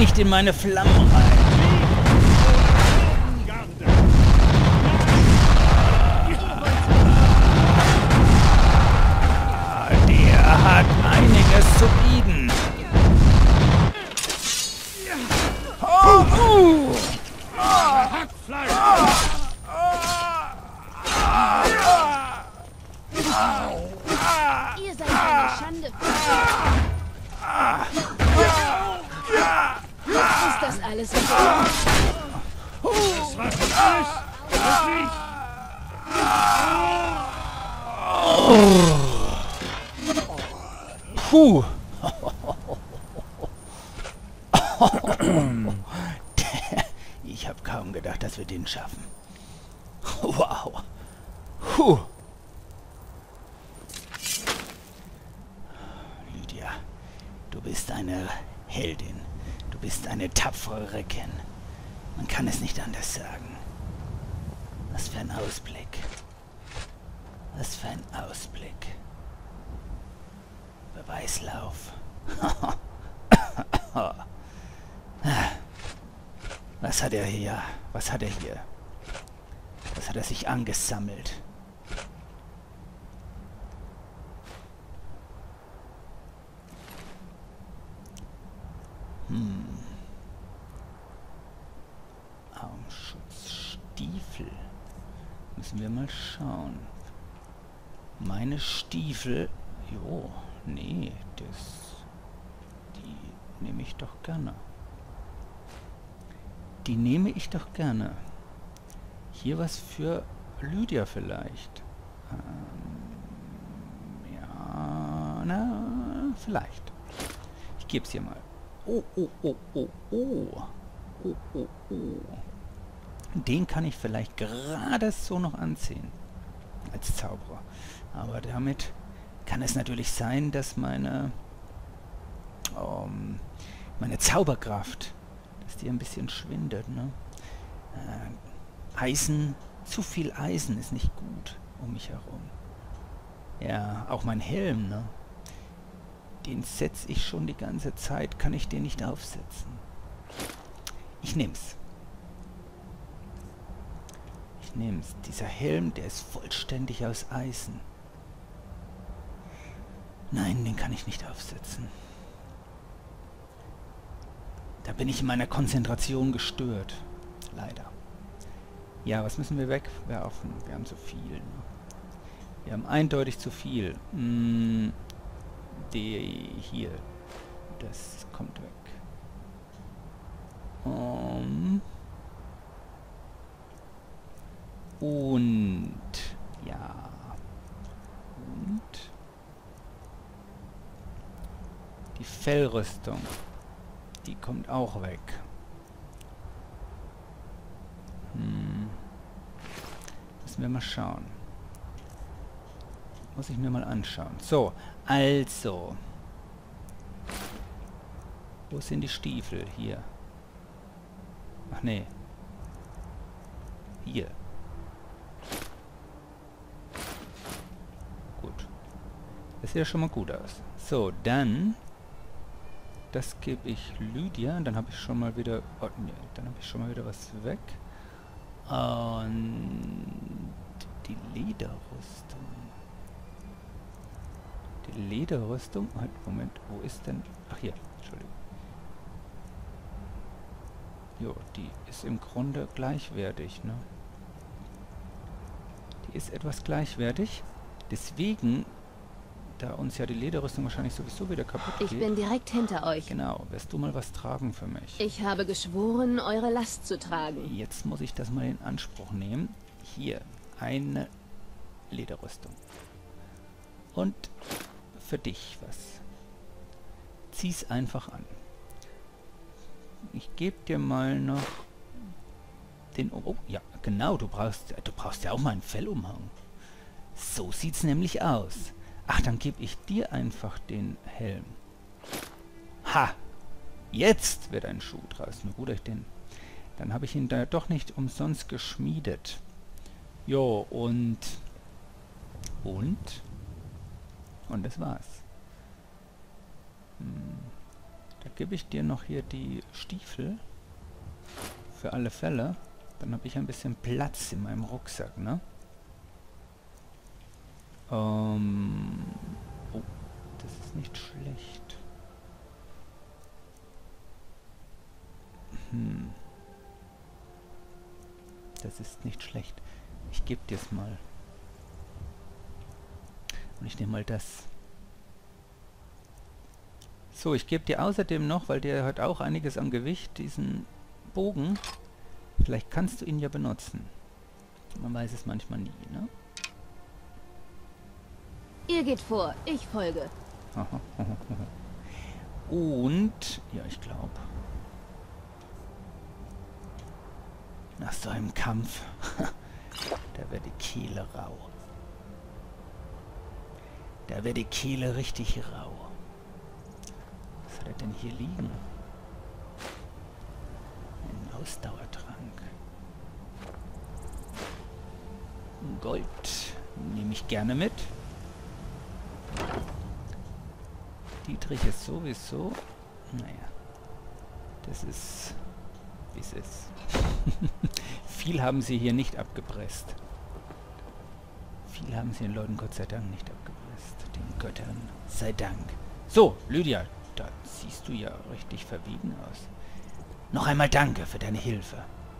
nicht in meine Flammen rein. Der hat einiges zu bieten. Ihr seid eine Schande. Ist das alles, was ihr habt? Das war schon alles. Wirklich? Puh. Ich habe kaum gedacht, dass wir den schaffen. Wow. Puh. Lydia, du bist eine Heldin. Du bist eine tapfere Reckin. Man kann es nicht anders sagen. Was für ein Ausblick. Was für ein Ausblick. Beweislauf. Was hat er hier? Was hat er hier? Was hat er sich angesammelt? Armschutzstiefel. Müssen wir mal schauen. Meine Stiefel. Jo, nee, die nehme ich doch gerne. Die nehme ich doch gerne. Hier was für Lydia vielleicht. Ja, na, vielleicht. Ich gebe es hier mal. Oh. Den kann ich vielleicht gerade so noch anziehen. Als Zauberer. Aber damit kann es natürlich sein, dass meine Zauberkraft, dass die ein bisschen schwindet, ne? Eisen, zu viel Eisen ist nicht gut um mich herum. Ja, auch mein Helm, ne? Den setze ich schon die ganze Zeit, kann ich den nicht aufsetzen. Ich nehm's. Ich nehm's. Dieser Helm, der ist vollständig aus Eisen. Nein, den kann ich nicht aufsetzen. Da bin ich in meiner Konzentration gestört. Leider. Ja, was müssen wir wegwerfen? Wir haben zu viel. Ne? Wir haben eindeutig zu viel. Die hier. Das kommt weg. Und ja. Und die Fellrüstung. Die kommt auch weg. Müssen wir mal schauen. Muss ich mir mal anschauen. So, also. Wo sind die Stiefel? Hier. Ach nee. Hier. Gut. Das sieht ja schon mal gut aus. So, dann... Das gebe ich Lydia. Dann habe ich schon mal wieder... Oh, nee, dann habe ich schon mal wieder was weg. Und... Die Lederrüstung. Die Lederrüstung... Halt, Moment. Wo ist denn... Ach, hier. Entschuldigung. Jo, die ist im Grunde gleichwertig, ne? Die ist etwas gleichwertig. Deswegen... Da uns ja die Lederrüstung wahrscheinlich sowieso wieder kaputt geht. Ich bin direkt hinter euch. Genau, wirst du mal was tragen für mich? Ich habe geschworen, eure Last zu tragen. Jetzt muss ich das mal in Anspruch nehmen. Hier, eine Lederrüstung. Und für dich was. Zieh's einfach an. Ich gebe dir mal noch den... Oh, ja, genau, du brauchst ja auch mal einen Fellumhang. So sieht's nämlich aus. Ach, dann gebe ich dir einfach den Helm. Ha! Jetzt wird ein Schuh draus. Nur gut, dann habe ich ihn da doch nicht umsonst geschmiedet. Jo, und das war's. Da gebe ich dir noch hier die Stiefel. Für alle Fälle. Dann habe ich ein bisschen Platz in meinem Rucksack, ne? Oh, das ist nicht schlecht. Das ist nicht schlecht. Ich gebe dir es mal. Und ich nehme mal das. So, ich gebe dir außerdem noch, weil der hat auch einiges an Gewicht, diesen Bogen. Vielleicht kannst du ihn ja benutzen. Man weiß es manchmal nie, ne? Ihr geht vor, ich folge. Und, ja, ich glaube, nach so einem Kampf, da wird die Kehle rau. Da wird die Kehle richtig rau. Was hat er denn hier liegen? Ein Ausdauertrank. Gold nehme ich gerne mit. Dietrich ist sowieso... Naja. Das ist... wie es ist. Viel haben sie hier nicht abgepresst. Viel haben sie den Leuten Gott sei Dank nicht abgepresst. Den Göttern sei Dank. So, Lydia, da siehst du ja richtig verwiegen aus. Noch einmal danke für deine Hilfe.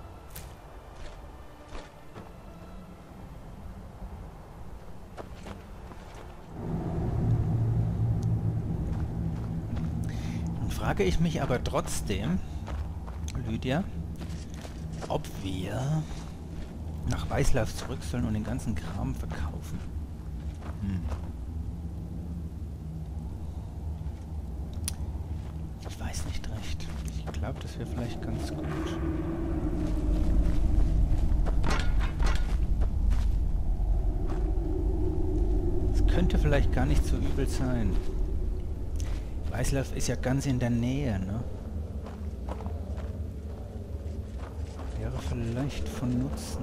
Nun frage ich mich aber trotzdem, Lydia, ob wir nach Weißlauf zurück sollen und den ganzen Kram verkaufen. Ich weiß nicht recht. Ich glaube, das wäre vielleicht ganz gut. Es könnte vielleicht gar nicht so übel sein. Weißlauf ist ja ganz in der Nähe, ne? Wäre vielleicht von Nutzen.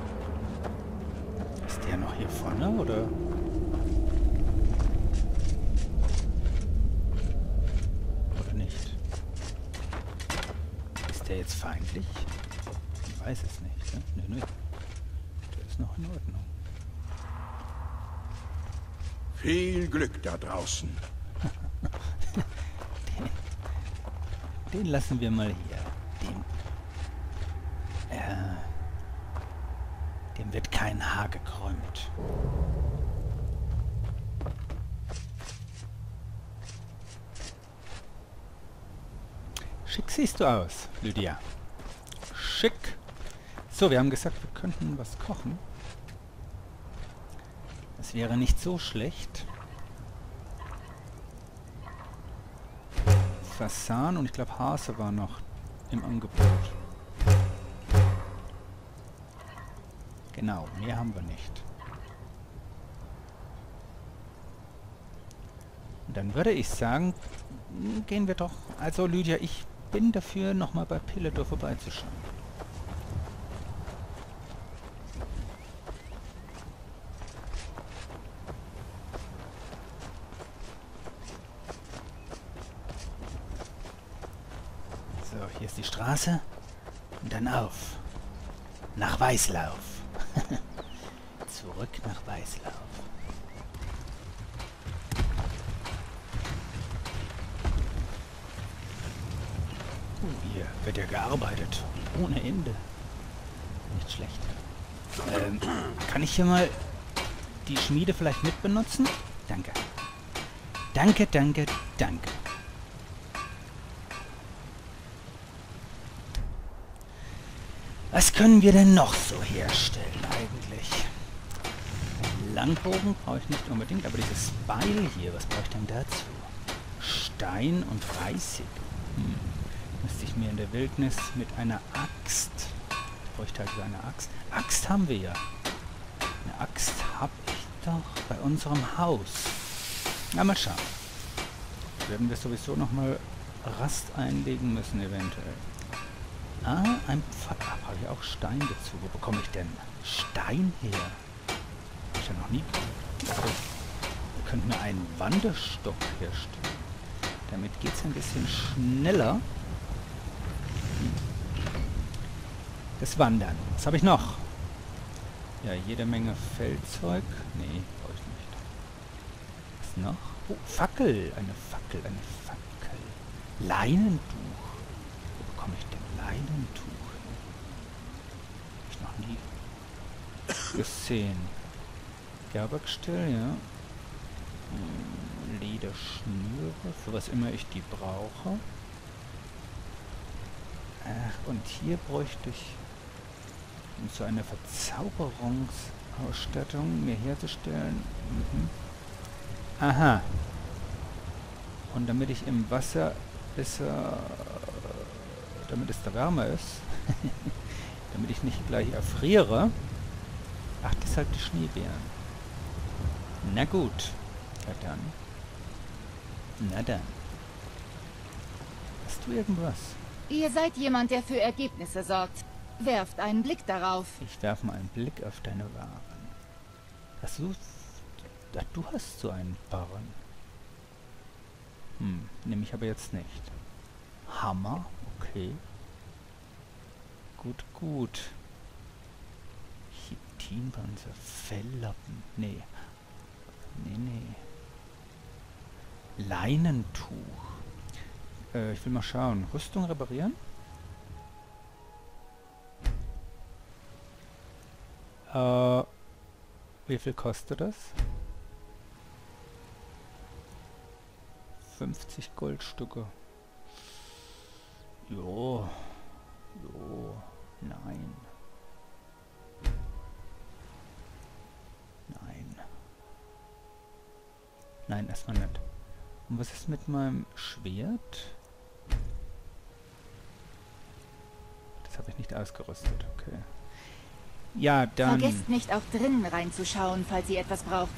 Ist der noch hier vorne, oder? Oder nicht? Ist der jetzt feindlich? Ich weiß es nicht, ne? Nö, nö. Der ist noch in Ordnung. Viel Glück da draußen. Den lassen wir mal hier. Dem wird kein Haar gekrümmt. Schick siehst du aus, Lydia. Schick. So, wir haben gesagt, wir könnten was kochen. Das wäre nicht so schlecht. Fasan und ich glaube Hase war noch im Angebot. Genau, mehr haben wir nicht. Und dann würde ich sagen, gehen wir doch... Also Lydia, ich bin dafür, nochmal bei Piledor vorbeizuschauen. So, hier ist die Straße. Und dann auf. Nach Weißlauf. Zurück nach Weißlauf. Hier wird ja gearbeitet. Ohne Ende. Nicht schlecht. Kann ich hier mal die Schmiede vielleicht mit benutzen? Danke. Danke, danke, danke. Was können wir denn noch so herstellen eigentlich? Einen Langbogen brauche ich nicht unbedingt, aber dieses Beil hier, was brauche ich denn dazu? Stein und Reisig. Müsste ich mir in der Wildnis mit einer Axt... Ich bräuchte halt so eine Axt. Axt haben wir ja. Eine Axt habe ich doch bei unserem Haus. Na, mal schauen. Werden wir sowieso nochmal Rast einlegen müssen eventuell. Ah, ein Pfeil. Ah, brauche ich auch Stein dazu. Wo bekomme ich denn Stein her? Habe ich ja noch nie gehört. Wir könnten einen Wanderstock herstellen. Damit geht es ein bisschen schneller. Das Wandern. Was habe ich noch? Ja, jede Menge Feldzeug. Nee, brauche ich nicht. Was noch? Oh, Fackel. Eine Fackel, eine Fackel. Leinentuch. Wo bekomme ich denn Leinentuch? Hab ich noch nie gesehen. Gerbergestell, ja. Lederschnüre, für was immer ich die brauche. Ach, und hier bräuchte ich, um so eine Verzauberungsausstattung mir herzustellen. Aha. Und damit ich im Wasser besser, damit es da wärmer ist, damit ich nicht gleich erfriere. Ach, deshalb die Schneebären. Na gut. Ja dann. Na dann. Hast du irgendwas? Ihr seid jemand, der für Ergebnisse sorgt. Werft einen Blick darauf. Ich werfe mal einen Blick auf deine Waren. Hast du... Ach, du hast so einen Barren. Nehme ich aber jetzt nicht. Hammer, okay. Gut, gut. Chitinpanzer, Felllappen. Nee. Nee. Leinentuch. Ich will mal schauen. Rüstung reparieren? Wie viel kostet das? 50 Goldstücke. Jo. Nein. Nein, erstmal nicht. Und was ist mit meinem Schwert? Das habe ich nicht ausgerüstet, okay. Ja, dann... Vergesst nicht, auch drinnen reinzuschauen, falls ihr etwas braucht.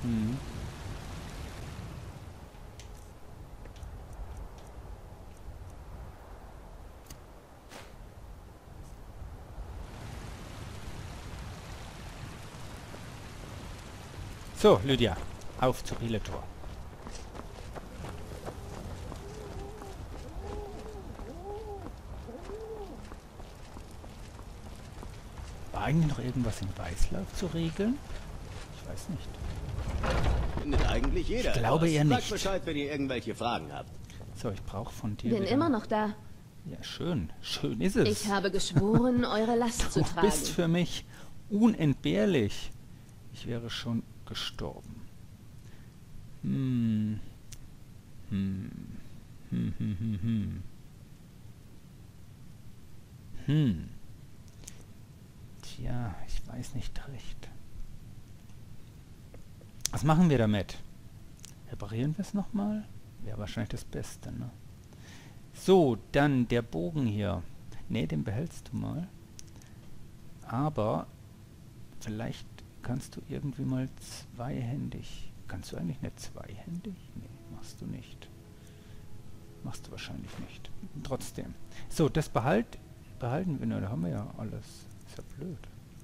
So, Lydia, auf zu Riletor. War eigentlich noch irgendwas in Weißlauf zu regeln? Ich weiß nicht. Findet eigentlich jeder. Ich glaube eher nicht. Sagt Bescheid, wenn ihr irgendwelche Fragen habt. So, ich brauche von dir Bin wieder... immer noch da. Ja, schön. Schön ist es. Ich habe geschworen, eure Last zu Du tragen. bist für mich unentbehrlich. Ich wäre schon gestorben. Tja, ich weiß nicht recht. Was machen wir damit? Reparieren wir es nochmal? Wäre wahrscheinlich das Beste, ne? So, dann der Bogen hier. Ne, den behältst du mal. Aber vielleicht kannst du irgendwie mal zweihändig. Kannst du eigentlich nicht zweihändig? Nee, machst du nicht. Machst du wahrscheinlich nicht. Trotzdem. So, das behalten wir. Na, da haben wir ja alles. Ist ja blöd.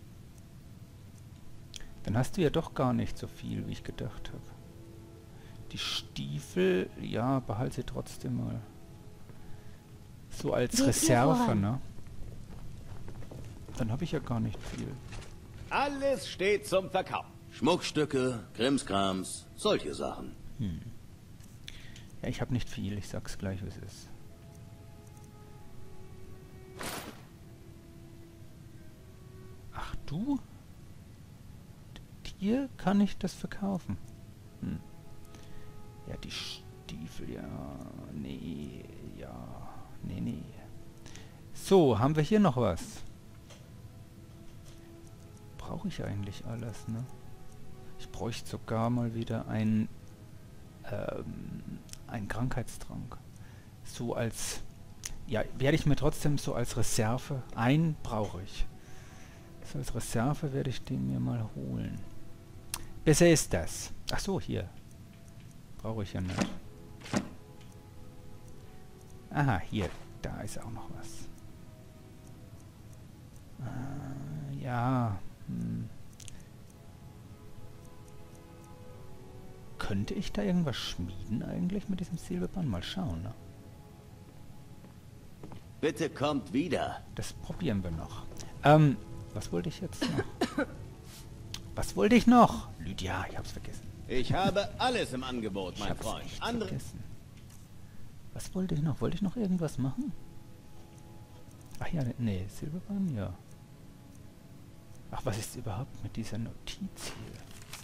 Dann hast du ja doch gar nicht so viel, wie ich gedacht habe. Die Stiefel, ja, behalte sie trotzdem mal. So als Reserve, ne? Dann habe ich ja gar nicht viel. Alles steht zum Verkauf. Schmuckstücke, Krimskrams, solche Sachen. Ja, ich habe nicht viel, ich sag's gleich, wie es ist. Ach du? Dir kann ich das verkaufen. Ja, die Stiefel, ja. Nee, ja. Nee. So, haben wir hier noch was? Brauche ich eigentlich alles, ne? Ich bräuchte sogar mal wieder einen Krankheitstrank. So als... Ja, werde ich mir trotzdem so als Reserve... Einen brauche ich. So als Reserve werde ich den mir mal holen. Besser ist das. Ach so, hier. Brauche ich ja nicht. Aha, hier. Da ist auch noch was. Ja. könnte ich da irgendwas schmieden eigentlich mit diesem Silberband? Mal schauen, ne? Bitte kommt wieder. Das probieren wir noch. Was wollte ich jetzt noch? Was wollte ich noch? Lydia, ich hab's vergessen. Ich habe alles im Angebot, Ich mein hab's Freund. echt Andere... vergessen. Was wollte ich noch? Wollte ich noch irgendwas machen? Ach ja, nee, Silberbahn, ja. Ach, was ist überhaupt mit dieser Notiz hier?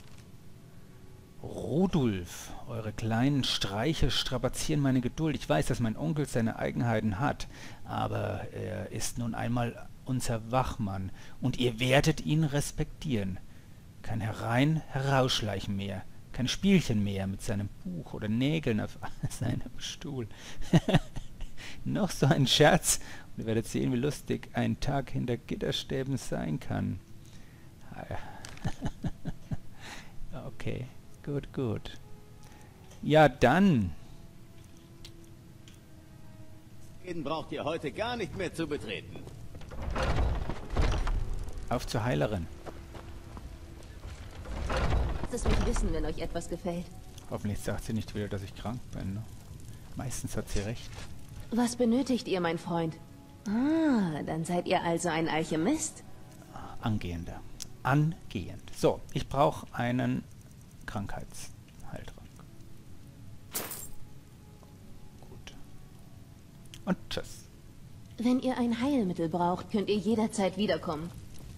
Rodulf, eure kleinen Streiche strapazieren meine Geduld. Ich weiß, dass mein Onkel seine Eigenheiten hat, aber er ist nun einmal unser Wachmann und ihr werdet ihn respektieren. Kein Herausschleichen mehr, kein Spielchen mehr mit seinem Buch oder Nägeln auf seinem Stuhl. Noch so ein Scherz und ihr werdet sehen, wie lustig ein Tag hinter Gitterstäben sein kann. Okay, gut, gut. Ja, dann. Den braucht ihr heute gar nicht mehr zu betreten. Auf zur Heilerin. Lasst es mich wissen, wenn euch etwas gefällt. Hoffentlich sagt sie nicht wieder, dass ich krank bin. Ne? Meistens hat sie recht. Was benötigt ihr, mein Freund? Ah, dann seid ihr also ein Alchemist? Angehender. Angehend. So, ich brauche einen Krankheitsheiltrank. Gut. Und tschüss. Wenn ihr ein Heilmittel braucht, könnt ihr jederzeit wiederkommen.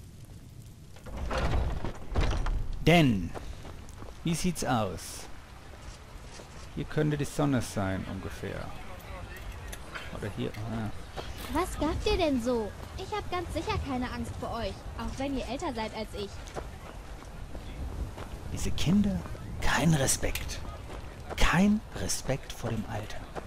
Denn, wie sieht's aus? Hier könnte die Sonne sein, ungefähr. Oder hier, Was gabt ihr denn so? Ich habe ganz sicher keine Angst vor euch, auch wenn ihr älter seid als ich. Diese Kinder, kein Respekt. Kein Respekt vor dem Alter.